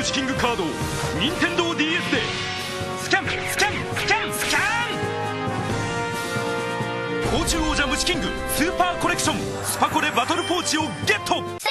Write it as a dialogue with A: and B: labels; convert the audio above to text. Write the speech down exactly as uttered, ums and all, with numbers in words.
A: 虫キングカードを任天堂 ディーエス でスキャンスキャンスキャンスキャン甲虫王者虫キングスーパーコレクションスパコレバトルポーチをゲット。